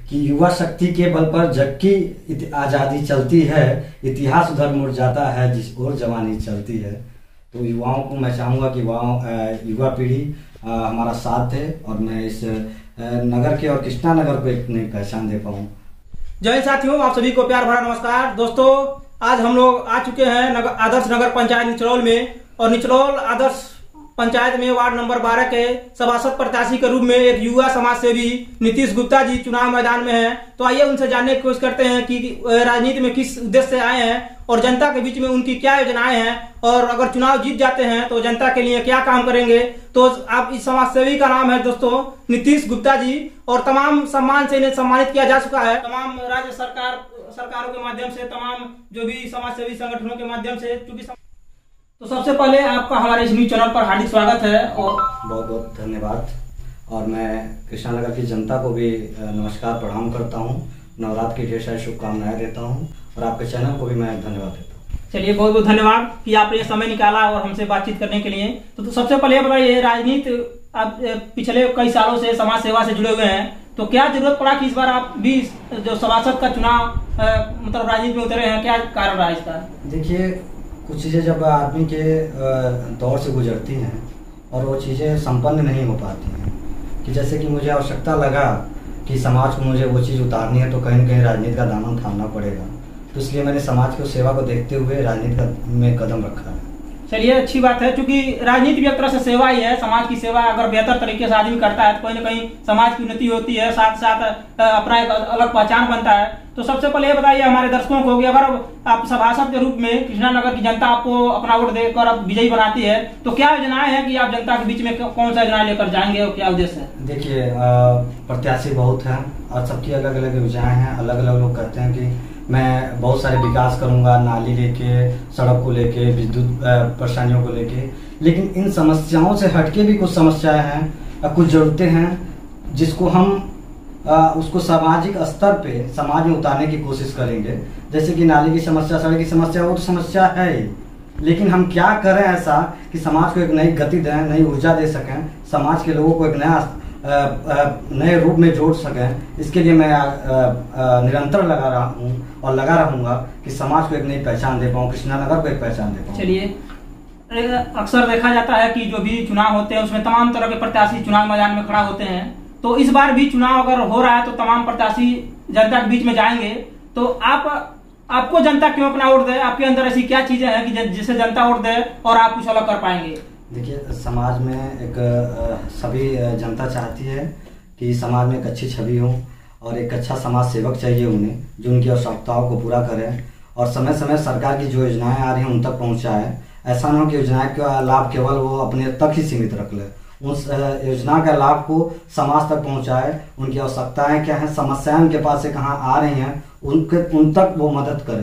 कि युवा शक्ति के बल पर जग की आज़ादी चलती है, इतिहास उधर मुड़ जाता है जिस ओर जवानी चलती है। तो युवाओं को मैं चाहूँगा कि युवा पीढ़ी हमारा साथ दे और मैं इस नगर के और कृष्णा नगर को एक नई पहचान दे पाऊँ। जय साथियों, आप सभी को प्यार भरा नमस्कार। दोस्तों, आज हम लोग आ चुके हैं आदर्श नगर पंचायत निचलौल में, और निचलौल आदर्श पंचायत में वार्ड नंबर 12 के सभासद प्रत्याशी के रूप में एक युवा समाज सेवी नीतीश गुप्ता जी चुनाव मैदान में हैं। तो आइए उनसे जानने की कोशिश करते हैं कि राजनीति में किस उद्देश्य से आए हैं और जनता के बीच में उनकी क्या योजनाएं हैं, और अगर चुनाव जीत जाते हैं तो जनता के लिए क्या काम करेंगे। तो आप इस समाज सेवी का नाम है दोस्तों नीतीश गुप्ता जी, और तमाम सम्मान से इन्हें सम्मानित किया जा चुका है तमाम राज्य सरकारों के माध्यम से, तमाम जो भी समाज सेवी संगठनों के माध्यम से। तो सबसे पहले आपका हमारे इस न्यूज चैनल पर हार्दिक स्वागत है और बहुत बहुत धन्यवाद। और मैं कृष्णा नगर की जनता को भी नमस्कार प्रणाम करता हूँ, नवरात्र की ढेर सारी शुभकामनाएं देता हूँ, और आपके चैनल को भी मैं धन्यवाद देता हूँ। चलिए, बहुत बहुत धन्यवाद कि आपने ये समय निकाला और हमसे बातचीत करने के लिए। तो सबसे पहले बताइए, राजनीति आप पिछले कई सालों से समाज सेवा से जुड़े हुए हैं, तो क्या जरूरत पड़ा कि इस बार आप भी जो सभासद का चुनाव मतलब राजनीति में उतरे हैं, क्या कारण रहा इसका? देखिए, कुछ चीज़ें जब आदमी के दौर से गुजरती हैं और वो चीज़ें संपन्न नहीं हो पाती हैं, कि जैसे कि मुझे आवश्यकता लगा कि समाज को मुझे वो चीज़ उतारनी है, तो कहीं न कहीं राजनीति का दामन थामना पड़ेगा। तो इसलिए मैंने समाज की सेवा को देखते हुए राजनीति में कदम रखा है। चलिए, अच्छी बात है, क्योंकि राजनीति भी एक तरह से सेवा ही है। समाज की सेवा अगर बेहतर तरीके से आदमी करता है तो कहीं ना कहीं समाज की उन्नति होती है, साथ साथ अपना एक अलग पहचान बनता है। तो सबसे पहले ये बताइए हमारे दर्शकों को कि अगर आप सभासद के रूप में कृष्णा नगर की जनता आपको अपना वोट देकर अब विजयी बनाती है, तो क्या योजनाएं हैं कि आप जनता के बीच में कौन सा योजना लेकर जाएंगे और क्या उद्देश्य है? देखिए, प्रत्याशी बहुत हैं और सबकी अलग अलग योजनाएं हैं। अलग अलग लोग कहते हैं कि मैं बहुत सारे विकास करूंगा, नाली लेके, सड़क को लेके, विद्युत परेशानियों को लेके, लेकिन इन समस्याओं से हटके भी कुछ समस्याएं हैं, कुछ जरूरतें हैं जिसको हम उसको सामाजिक स्तर पे समाज में उतारने की कोशिश करेंगे। जैसे कि नाली की समस्या, सड़क की समस्या, वो तो समस्या है ही, लेकिन हम क्या करें ऐसा कि समाज को एक नई गति दें, नई ऊर्जा दे सकें, समाज के लोगों को एक नए रूप में जोड़ सकें। इसके लिए मैं निरंतर लगा रहा हूँ और लगा रहूंगा कि समाज को एक नई पहचान दे पाऊँ, कृष्णा नगर को एक पहचान दे पाऊँ। चलिए, अक्सर देखा जाता है कि जो भी चुनाव होते हैं उसमें तमाम तरह के प्रत्याशी चुनाव मैदान में खड़ा होते हैं। तो इस बार भी चुनाव अगर हो रहा है तो तमाम प्रत्याशी जनता के बीच में जाएंगे, तो आपको जनता क्यों अपना वोट दे? आपके अंदर ऐसी क्या चीजें हैं कि जिससे जनता वोट दे और आप कुछ अलग कर पाएंगे? देखिए, समाज में एक सभी जनता चाहती है कि समाज में एक अच्छी छवि हो और एक अच्छा समाज सेवक चाहिए उन्हें, जो उनकी आवश्यकताओं को पूरा करें और समय समय सरकार की जो योजनाएं आ रही हैं उन तक पहुंचाए। ऐसा ना हो कि योजनाएं का लाभ केवल वो अपने तक ही सीमित रख ले, उस योजना का लाभ को समाज तक पहुंचाए। उनकी आवश्यकताएं क्या हैं, समस्याएं उनके पास से कहाँ आ रही हैं, उन तक वो मदद करे।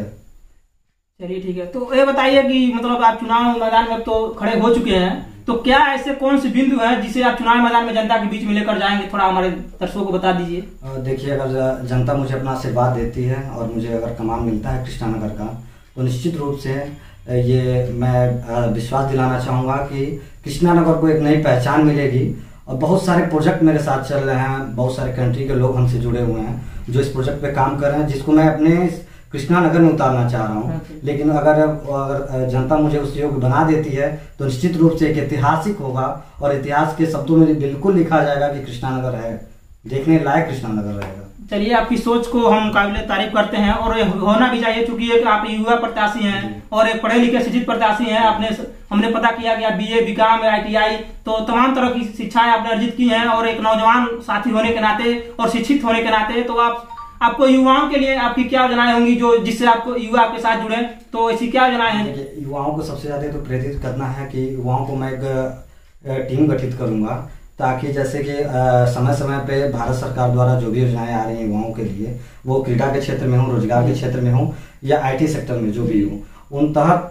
चलिए, ठीक है। तो ये बताइए कि मतलब आप चुनाव मैदान में तो खड़े हो चुके हैं, तो क्या ऐसे कौन से बिंदु है जिसे आप चुनाव मैदान में जनता के बीच में लेकर जाएंगे, थोड़ा हमारे दर्शकों को बता दीजिए। देखिए, अगर जनता मुझे अपना आशीर्वाद देती है और मुझे अगर कमान मिलता है कृष्णा नगर का, तो निश्चित रूप से ये मैं विश्वास दिलाना चाहूँगा कि कृष्णा नगर को एक नई पहचान मिलेगी। और बहुत सारे प्रोजेक्ट मेरे साथ चल रहे हैं, बहुत सारे कंट्री के लोग हमसे जुड़े हुए हैं जो इस प्रोजेक्ट पे काम कर रहे हैं, जिसको मैं अपने कृष्णा नगर में उतारना चाह रहा हूँ। लेकिन अगर जनता मुझे उस योग्य बना देती है तो निश्चित रूप से एक ऐतिहासिक होगा और इतिहास के शब्दों में बिल्कुल लिखा जाएगा कि कृष्णा नगर है, देखने लायक कृष्णा नगर रहेगा। चलिए, आपकी सोच को हम काबिले तारीफ करते हैं और होना भी चाहिए, क्योंकि एक आप युवा प्रत्याशी हैं और एक पढ़े लिखे शिक्षित प्रत्याशी हैं। हमने पता किया कि आप BA, BCom, ITI तो तमाम तरह की शिक्षाएं आपने अर्जित की हैं, और एक नौजवान साथी होने के नाते और शिक्षित होने के नाते तो आपको युवाओं के लिए आपकी क्या योजनाएं होंगी जो जिससे आपको युवा आपके साथ जुड़े, तो ऐसी क्या योजनाएं हैं? युवाओं को सबसे ज्यादा तो प्रेरित करना है कि युवाओं को मैं एक टीम गठित करूंगा, ताकि जैसे कि समय समय पे भारत सरकार द्वारा जो भी योजनाएं आ रही हैं युवाओं के लिए, वो क्रीडा के क्षेत्र में हो, रोजगार के क्षेत्र में हो या IT सेक्टर में जो भी हो, उन तहत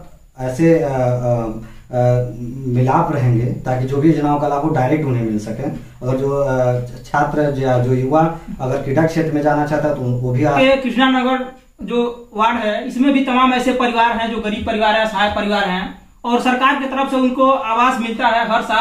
ऐसे मिलाप रहेंगे ताकि जो भी योजनाओं का लाभ हो डायरेक्ट उन्हें मिल सके। अगर जो छात्र जो युवा अगर क्रीडा क्षेत्र में जाना चाहता है तो वो भी कृष्णा नगर जो वार्ड है इसमें भी तमाम ऐसे परिवार हैं जो गरीब परिवार है, सहायक परिवार हैं, और सरकार की तरफ से उनको आवास मिलता है हर साल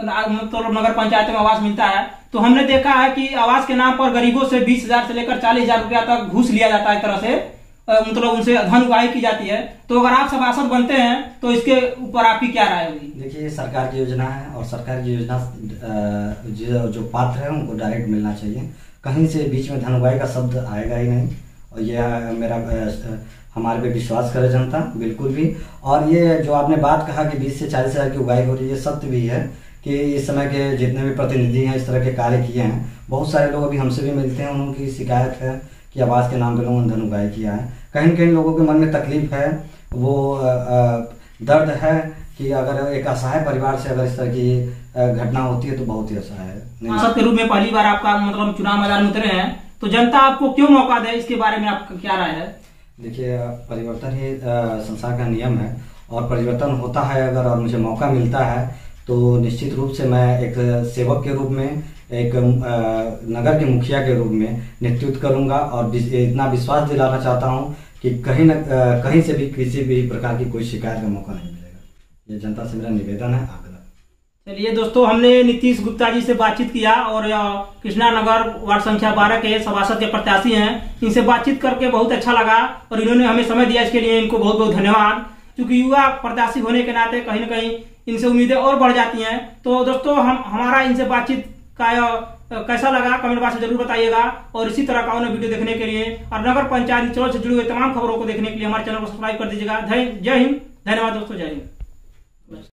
मतलब नगर पंचायत में आवास मिलता है, तो हमने देखा है कि आवास के नाम पर गरीबों से 20,000 से लेकर 40,000 रुपया तक घूस लिया जाता है। एक तरह से मतलब उनसे धन उगाही की जाती है। तो अगर आप सभासद बनते हैं तो इसके ऊपर आपकी क्या राय होगी? देखिए, सरकार की योजना है और सरकार की योजना जो पात्र है उनको डायरेक्ट मिलना चाहिए। कहीं से बीच में धन उगाही का शब्द आएगा ही नहीं, और यह मेरा हमारे पे विश्वास करे जनता बिल्कुल भी। और ये जो आपने बात कहा कि 20 से 40,000 की उगाही हो रही है, ये सत्य भी है कि इस समय के जितने भी प्रतिनिधि हैं इस तरह के कार्य किए हैं। बहुत सारे लोग अभी हमसे भी मिलते हैं, उनकी शिकायत है कि आवास के नाम पे लोगों ने धन उगाही किया है। कहीं कहीं लोगों के मन में तकलीफ है, वो दर्द है कि अगर एक असहाय परिवार से अगर इस तरह की घटना होती है तो बहुत ही असहाय है। सांसद के रूप में पहली बार आपका मतलब चुनाव मैदान में उतरे हैं, तो जनता आपको क्यों मौका दे, इसके बारे में आपका क्या राय है? देखिए, परिवर्तन ही संसार का नियम है और परिवर्तन होता है अगर, और मुझे मौका मिलता है तो निश्चित रूप से मैं एक सेवक के रूप में, एक नगर के मुखिया के रूप में नेतृत्व करूंगा। और इतना विश्वास दिलाना चाहता हूं कि कहीं से भी किसी भी प्रकार की कोई शिकायत का मौका नहीं मिलेगा। ये जनता से मेरा निवेदन है, आग्रह। चलिए दोस्तों, हमने नीतीश गुप्ता जी से बातचीत किया और कृष्णा नगर वार्ड संख्या 12 के सभासद के प्रत्याशी हैं। इनसे बातचीत करके बहुत अच्छा लगा और इन्होंने हमें समय दिया, इसके लिए इनको बहुत बहुत धन्यवाद। क्योंकि युवा प्रत्याशी होने के नाते कहीं न कहीं इनसे उम्मीदें और बढ़ जाती हैं। तो दोस्तों, हमारा इनसे बातचीत का कैसा लगा कमेंट बॉक्स में जरूर बताइएगा। और इसी तरह का वीडियो देखने के लिए और नगर पंचायत निचोल से जुड़ी हुई तमाम खबरों को देखने के लिए हमारे चैनल को सब्सक्राइब कर दीजिएगा। जय हिंद, धन्यवाद दोस्तों, जय हिंद।